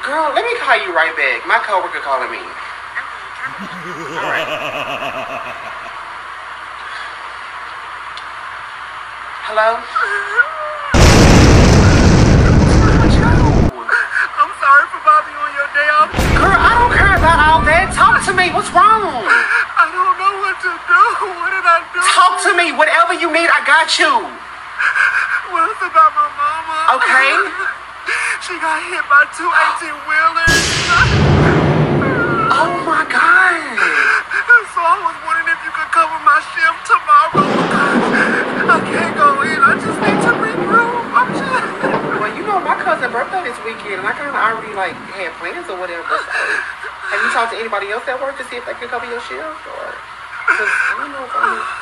Girl, let me call you right back. My coworker calling me. All right. Hello? I'm sorry for bothering you on your day off. Girl, I don't care about all that. Talk to me. What's wrong? I don't know what to do. What did I do? Talk to me. Whatever you need, I got you. Well, it's about my mama. Okay. She got hit by 2 18-wheelers. Oh my God. So I was wondering if you could cover my shift tomorrow. I can't go in. I just need to regroup. Well, you know, my cousin's birthday this weekend, and I kind of already, like, had plans or whatever. So, have you talked to anybody else at work to see if they can cover your shift? Or, because I don't know if I'm...